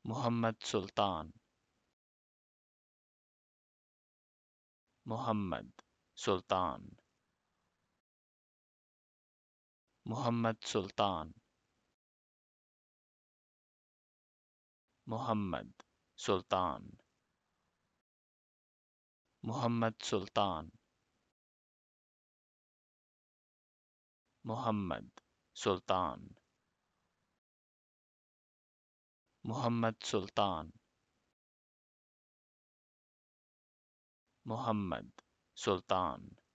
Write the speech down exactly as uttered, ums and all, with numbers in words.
Mohammad Sultan Mohammad Sultan Mohammad Sultan Mohammad Sultan Mohammad Sultan Mohammad Sultan Mohammad Sultan Mohammad Sultan